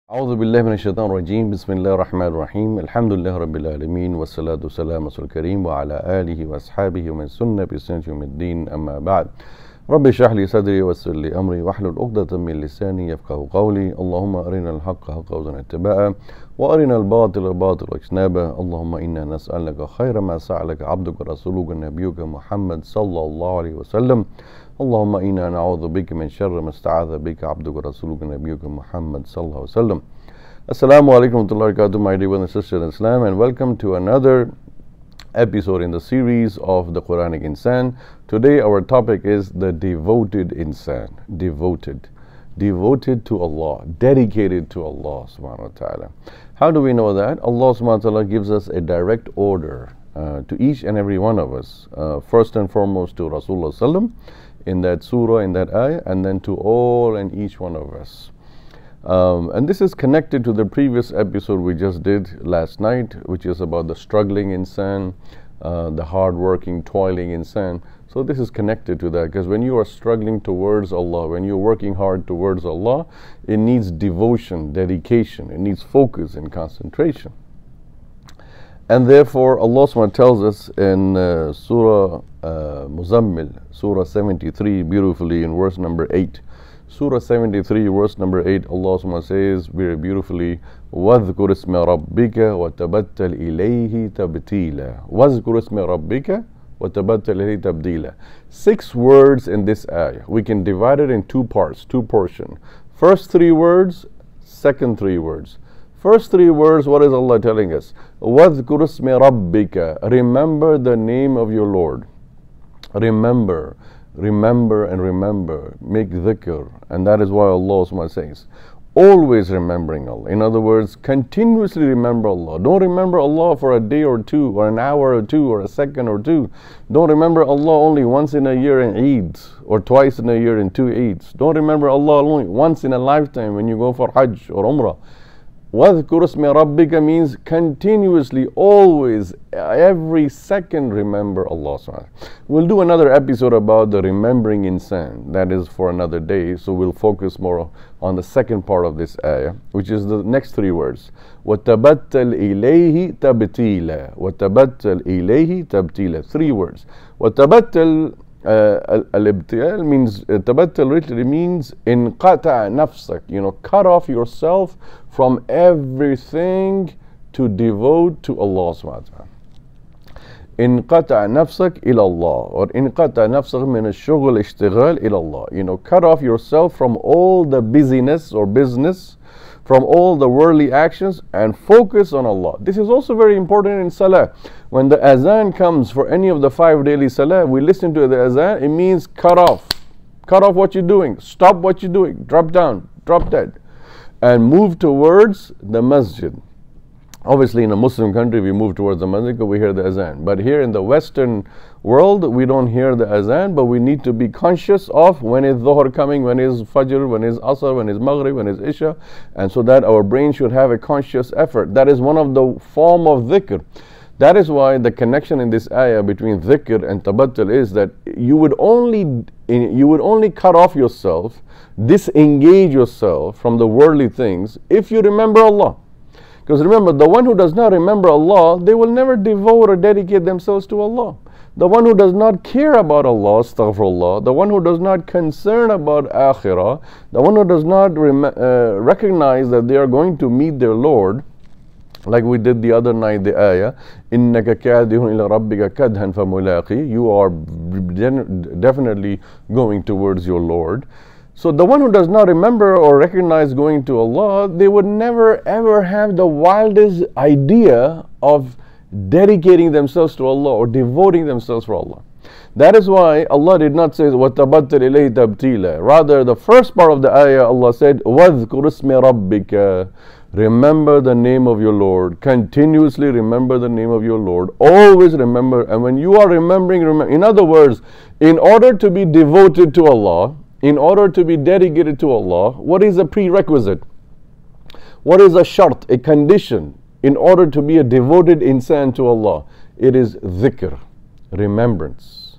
أعوذ بالله من الشيطان الرجيم بسم الله الرحمن الرحيم الحمد لله رب العالمين والصلاة والسلام على رسول الكريم وعلى آله وأصحابه ومن سن بسنة يوم الدين أما بعد رب اشرح لي صدري ويسر لي أمري واحلل عقدة من لساني يفقهوا قولي اللهم أرنا الحق حقا وارزقنا اتباعه وأرنا الباطل باطلا واجتنابه اللهم إنا نسألك خير ما سألك عبدك ورسولك نبيك محمد صلى الله عليه وسلم اللهم إنا نعوذ بك من شر ما استعاذ بك عبدك ورسولك نبيك محمد صلى الله عليه وسلم. Assalamu alaikum wa rahmatullahi wa barakatuh, my dear brothers and sisters in Islam, and welcome to another episode in the series of the Quranic Insan. Today our topic is the devoted insan. Devoted to Allah, dedicated to Allah subhanahu wa ta'ala. How do we know that? Allah subhanahu wa ta'ala gives us a direct order to each and every one of us. First and foremost to Rasulullah sallam in that surah, in that ayah, and then to all and each one of us. And this is connected to the previous episode we just did last night, which is about the struggling insan, the hard-working, toiling insan. So this is connected to that, because when you are struggling towards Allah, when you're working hard towards Allah, it needs devotion, dedication, it needs focus and concentration. And therefore Allah subhanahu wa ta'ala tells us in Surah Muzammil, Surah 73, beautifully in verse number 8. Surah 73, verse number 8, Allah subhanahu wa ta'ala says very beautifully, وَاذْكُرِ اسْمَ رَبِّكَ وَتَبَتَّلْ إِلَيْهِ تَبْتِيلًا وَاذْكُرِ اسْمَ رَبِّكَ وَتَبَتَّلْ إِلَيْهِ تَبْتِيلًا. 6 words in this ayah. We can divide it in 2 parts, 2 portions. First 3 words, second 3 words. First 3 words, what is Allah telling us? وَاذْكُرِ اسْمَ رَبِّكَ. Remember the name of your Lord. Remember and remember, make dhikr. And that is why Allah subhanahu wa ta'ala says, always remembering Allah. In other words, continuously remember Allah. Don't remember Allah for a day or 2, or an hour or 2, or a second or 2. Don't remember Allah only once in a year in Eid, or twice in a year in 2 Eids. Don't remember Allah only once in a lifetime when you go for Hajj or Umrah. وَاذْكُرِ اسْمَ رَبِّكَ means continuously, always, every second remember Allah subhanahu wa ta'ala. We'll do another episode about the remembering insan. That is for another day. So we'll focus more on the second part of this ayah, which is the next 3 words. وَتَبَتَّلْ إِلَيْهِ تَبْتِيلًا وَتَبَتَّلْ إِلَيْهِ تَبْتِيلًا. 3 words. وَتَبَتَّلْ al-ibtiyal means, tabattal literally means inqata nafsak, cut off yourself from everything to devote to Allah subhanahu wa ta'ala. Inqata nafsak ila Allah, or inqata nafsak min ash-shughul ishtighal ila Allah. Cut off yourself from all the busyness or business, from all the worldly actions, and focus on Allah. This is also very important in salah. When the azan comes for any of the 5 daily salah, we listen to the azan, it means cut off. Cut off what you're doing. Stop what you're doing. Drop down. Drop dead. And move towards the masjid. Obviously in a Muslim country we move towards the masjid because we hear the azan. But here in the Western world we don't hear the azan, but we need to be conscious of when is dhuhr coming, when is fajr, when is asr, when is maghrib, when is isha. And so that our brain should have a conscious effort. That is one of the form of dhikr. That is why the connection in this ayah between dhikr and tabattul is that you would only cut off yourself, disengage yourself from the worldly things if you remember Allah. Because remember, the one who does not remember Allah, they will never devote or dedicate themselves to Allah. The one who does not care about Allah, astaghfirullah, the one who does not concern about akhirah, the one who does not recognize that they are going to meet their Lord, like we did the other night, the ayah, إِنَّكَ كَادِهٌ إِلَى رَبِّكَ كَدْهًا فَمُلَاقِي. You are definitely going towards your Lord. So the one who does not remember or recognize going to Allah, they would never ever have the wildest idea of dedicating themselves to Allah or devoting themselves for Allah. That is why Allah did not say وَتَبَتَّلْ إِلَيْهِ تَبْتِيلًا. Rather, the first part of the ayah, Allah said وَاذْكُرِ اسْمَ رَبِّكَ. Remember the name of your Lord. Continuously remember the name of your Lord. Always remember. And when you are remembering, in other words, in order to be devoted to Allah, in order to be dedicated to Allah, what is a prerequisite? What is a shart, a condition in order to be a devoted insan to Allah? It is dhikr, remembrance.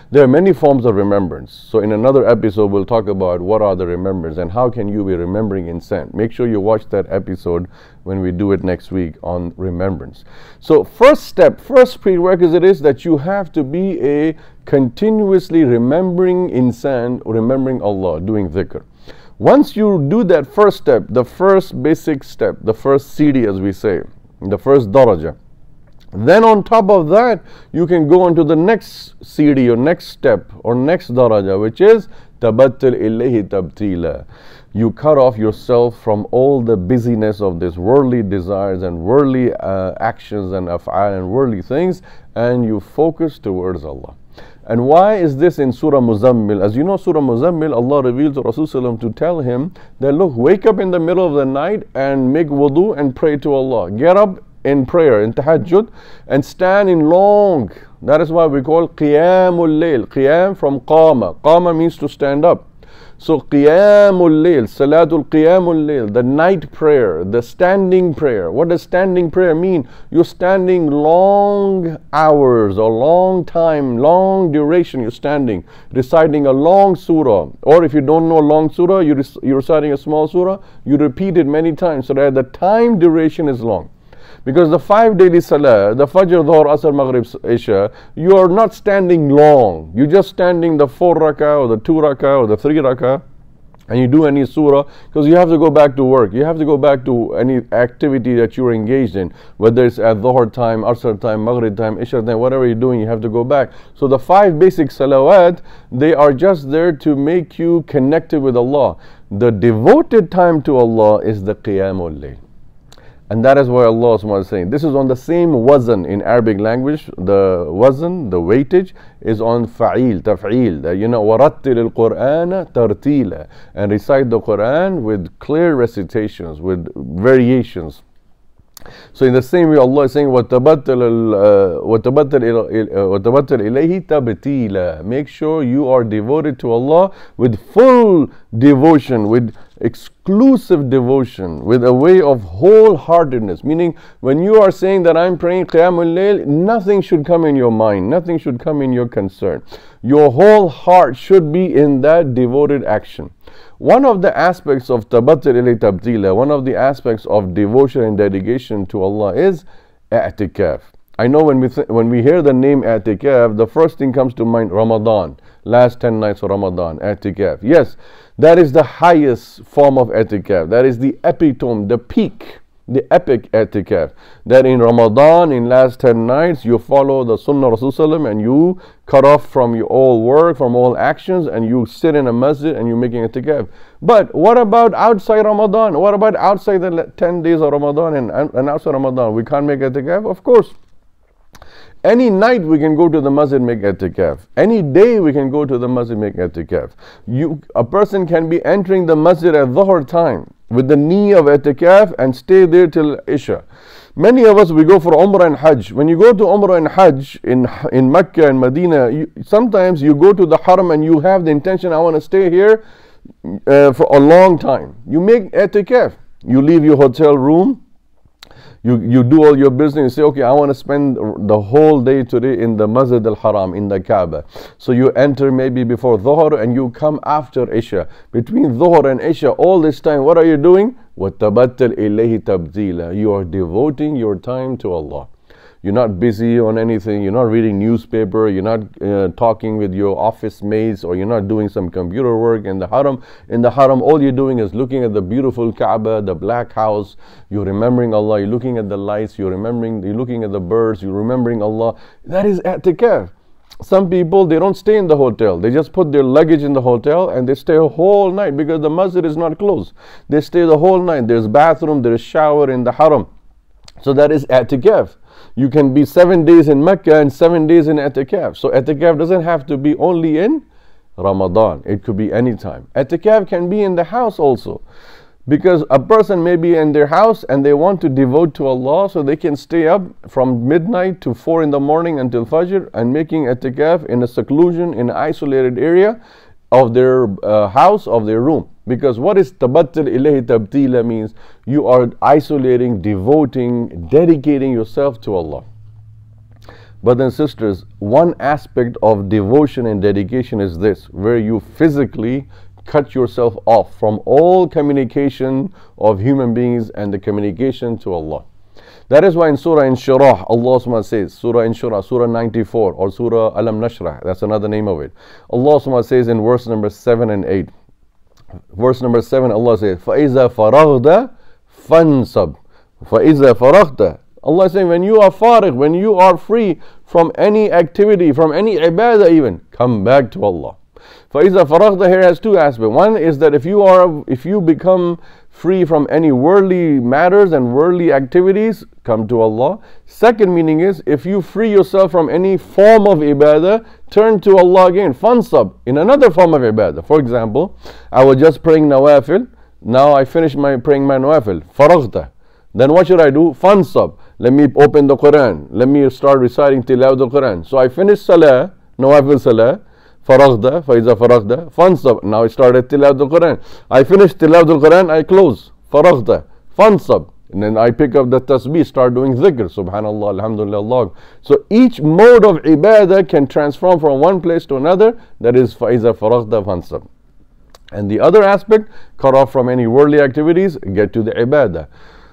There are many forms of remembrance. So in another episode, we'll talk about what are the remembrance and how can you be remembering in sand. Make sure you watch that episode when we do it next week on remembrance. So first prerequisite is that you have to be a continuously remembering insan, remembering Allah, doing dhikr. Once you do that first step, the first basic step, the first CD as we say, the first daraja, then on top of that, you can go on to the next CD or next step or next daraja, which is tabattal ilayhi tabtila. You cut off yourself from all the busyness of this worldly desires and worldly actions and af'al and worldly things, and you focus towards Allah. And why is this in Surah Muzammil? As you know, Surah Muzammil, Allah revealed to Rasulullah to tell him that, look, wake up in the middle of the night and make wudu and pray to Allah. Get up in prayer, in tahajjud, and stand in long. That is why we call qiyamul layl. Qiyam from qama. Qama means to stand up. So qiyamul layl, salatul qiyamul layl, the night prayer, the standing prayer. What does standing prayer mean? You're standing long hours or long time, long duration. You're standing, reciting a long surah. Or if you don't know a long surah, you're reciting a small surah. You repeat it many times so that the time duration is long. Because the 5 daily salah, the Fajr, Dhuhr, Asr, Maghrib, Isha, you are not standing long. You're just standing the 4 rakah or the 2 rakah or the 3 rakah, and you do any surah, because you have to go back to work. You have to go back to any activity that you're engaged in, whether it's at Dhuhr time, Asr time, Maghrib time, Isha time, whatever you're doing, you have to go back. So the 5 basic salawat, they are just there to make you connected with Allah. The devoted time to Allah is the Qiyamul Layl. And that is why Allah is saying, this is on the same wazn in Arabic language. The wazn, the weightage, is on fa'il, taf'il. You know, وَرَتِّلِ الْقُرْآنَ تَرْتِيلًا. And recite the Quran with clear recitations, with variations. So in the same way, Allah is saying, وَتَبَتَّلْ إِلَيْهِ تَبْتِيلًا. Make sure you are devoted to Allah with full devotion, with exclusive devotion, with a way of wholeheartedness. Meaning, when you are saying that I'm praying Qiyamul Layl, nothing should come in your mind, nothing should come in your concern. Your whole heart should be in that devoted action. One of the aspects of tabattul ilay tabtila, one of the aspects of devotion and dedication to Allah is i'tikaf. I know when we hear the name i'tikaf, the first thing comes to mind Ramadan, last 10 nights of Ramadan, i'tikaf. Yes, that is the highest form of i'tikaf. That is the epitome, the peak, the epic i'tikaf. That in Ramadan, in last 10 nights, you follow the Sunnah Rasulullah and you cut off from your all work, from all actions, and you sit in a masjid and you're making i'tikaf. But what about outside Ramadan? What about outside the 10 days of Ramadan and outside Ramadan? We can't make i'tikaf? Of course. Any night we can go to the masjid, make i'tikaf. Any day we can go to the masjid, make i'tikaf. A person can be entering the masjid at Dhuhr time with the knee of i'tikaf and stay there till Isha. Many of us, we go for Umrah and Hajj. When you go to Umrah and Hajj in Mecca and Medina, sometimes you go to the Haram and you have the intention, I want to stay here for a long time. You make i'tikaf. You leave your hotel room. You do all your business. You say, okay, I want to spend the whole day today in the Masjid al-Haram, in the Kaaba. So you enter maybe before Dhuhr and you come after Isha. Between Dhuhr and Isha, all this time, what are you doing? وَتَبَتَّلْ إِلَيْهِ تَبْتِيلًا. You are devoting your time to Allah. You're not busy on anything. You're not reading newspaper. You're not talking with your office mates, or you're not doing some computer work in the Haram. In the Haram, all you're doing is looking at the beautiful Kaaba, the black house. You're remembering Allah. You're looking at the lights. You're looking at the birds. You're remembering Allah. That is i'tikaf. Some people, they don't stay in the hotel. They just put their luggage in the hotel and they stay a whole night because the masjid is not closed. They stay the whole night. There's bathroom, there's shower in the Haram. So that is i'tikaf. You can be 7 days in Mecca and 7 days in i'tikaf. So i'tikaf doesn't have to be only in Ramadan. It could be any time. I'tikaf can be in the house also. Because a person may be in their house and they want to devote to Allah, so they can stay up from midnight to 4 in the morning until Fajr and making i'tikaf in a seclusion, in an isolated area of their house, of their room. Because what is tabattul ilayhi tabtila means? You are isolating, devoting, dedicating yourself to Allah. Brothers and sisters, one aspect of devotion and dedication is this, where you physically cut yourself off from all communication of human beings and the communication to Allah. That is why in Surah Inshirah, Allah subhanahu wa ta'ala says, Surah Inshirah, Surah 94, or Surah Alam Nashrah, that's another name of it. Allah subhanahu wa ta'ala says in verse number 7 and 8, verse number 7, Allah says, فَإِذَا فَرَغْتَ فَانْصَبْ فَإِذَا فَرَغْتَ. Allah is saying, when you are farigh, when you are free from any activity, from any ibadah even, come back to Allah. فَإِذَا فَرَغْتَ here has two aspects. One is that if you become free from any worldly matters and worldly activities, come to Allah. Second meaning is, if you free yourself from any form of ibadah, turn to Allah again. Fansab, in another form of ibadah. For example, I was just praying nawafil. Now I finished praying my nawafil. Faraghta. Then what should I do? Fansab. Let me open the Quran. Let me start reciting tilawat al-Quran. So I finished salah, nawafil salah. Faraghda, faiza faraghda, fansab. Now I started tilawat al-Quran. I finished tilawat al-Quran, I close. Faraghda, fansab. And then I pick up the tasbih, start doing dhikr. Subhanallah, alhamdulillah, Allah. So each mode of ibadah can transform from one place to another. That is faiza faraghda, fansab. And the other aspect, cut off from any worldly activities, get to the ibadah.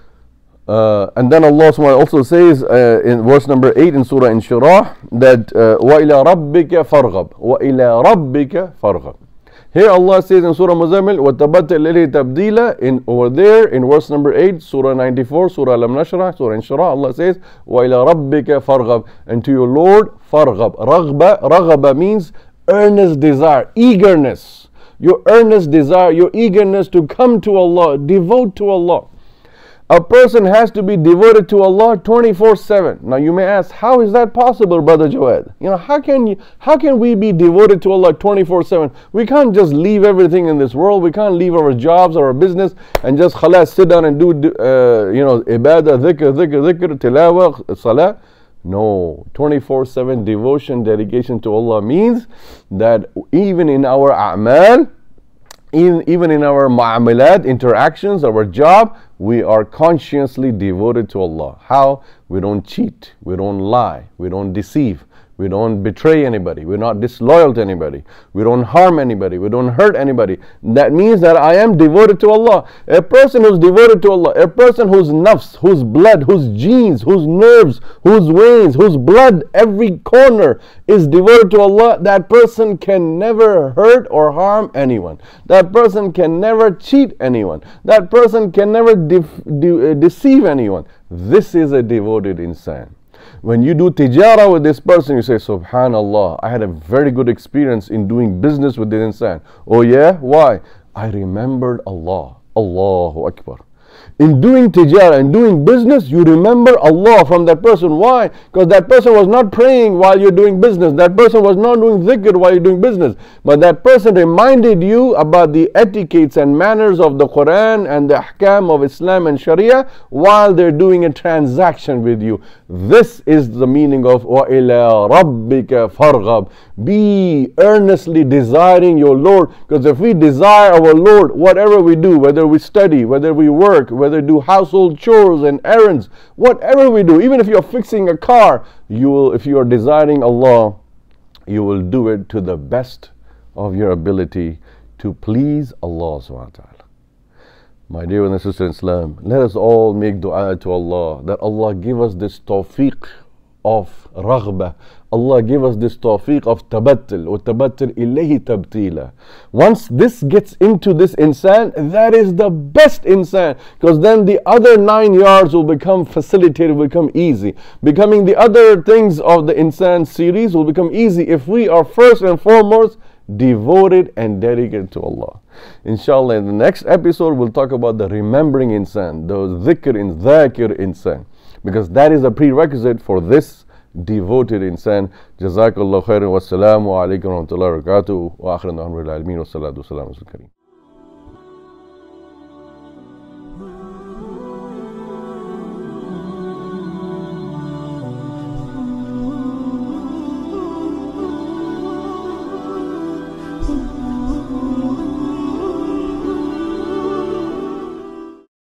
And then Allah subhanahu wa ta'ala also says in verse number 8 in Surah Inshirah that وَإِلَىٰ رَبِّكَ فَارْغَبْ وَإِلَىٰ رَبِّكَ فَارْغَبْ. Here Allah says in Surah Muzammil وَتَبَتَّ إِلَيْهِ تَبْدِيلًا. Over there in verse number 8, Surah 94, Surah Alam Nashrah, Surah Inshirah, Allah says وَإِلَىٰ رَبِّكَ فَارْغَبْ. And to your Lord, فَارْغَبْ. Raghba means earnest desire, eagerness. Your earnest desire, your eagerness to come to Allah, devote to Allah. A person has to be devoted to Allah 24/7. Now you may ask, how is that possible, Brother Jawad? You know, how can we be devoted to Allah 24/7? We can't just leave everything in this world. We can't leave our jobs or our business and just khalas, sit down and do ibadah, dhikr, tilawah, salah. No, 24/7 devotion, dedication to Allah means that even in our a'mal, even in our mu'amalat, interactions, our job, we are consciously devoted to Allah. How? We don't cheat, we don't lie, we don't deceive, we don't betray anybody, we're not disloyal to anybody, we don't harm anybody, we don't hurt anybody. That means that I am devoted to Allah. A person who's devoted to Allah, a person whose nafs, whose blood, whose genes, whose nerves, whose veins, whose blood, every corner is devoted to Allah, that person can never hurt or harm anyone. That person can never cheat anyone. That person can never deceive anyone. This is a devoted insan. When you do tijara with this person, you say, Subhanallah, I had a very good experience in doing business with this insan. Oh yeah? Why? I remembered Allah. Allahu Akbar. In doing tijara and doing business, you remember Allah from that person. Why? Because that person was not praying while you're doing business. That person was not doing dhikr while you're doing business. But that person reminded you about the etiquettes and manners of the Quran and the ahkam of Islam and Sharia while they're doing a transaction with you. This is the meaning of وَإِلَىٰ رَبِّكَ فَارْغَبْ. Be earnestly desiring your Lord. Because if we desire our Lord, whatever we do, whether we study, whether we work, whether do household chores and errands, whatever we do, even if you're fixing a car, if you are desiring Allah, you will do it to the best of your ability to please Allah subhanahu wa ta'ala. My dear brothers and sisters in Islam, let us all make dua to Allah that Allah give us this tawfiq of raghbah. Allah give us this tawfiq of tabattul, or tabattul ilayhi tabtila. Once this gets into this insan, that is the best insan, because then the other 9 yards will become facilitated, will become easy. Becoming the other things of the insan series will become easy if we are first and foremost devoted and dedicated to Allah. Inshallah, in the next episode we'll talk about the remembering insan, the dhakir insan, because that is a prerequisite for this devoted insan. Jazakallah khairan. Wassalamu alaikum wa rahmatullahi wa barakatuh. Wa akhiran alhamdulillah. Wa salatu wassalamu ala kareem.